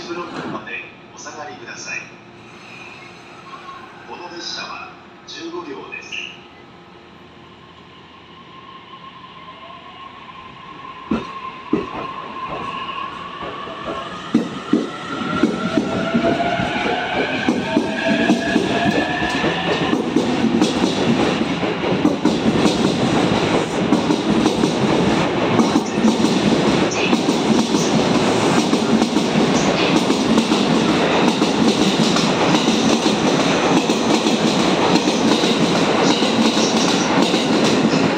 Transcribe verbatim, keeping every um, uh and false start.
ブロックまでお下がりください。この列車はじゅうごびょうです。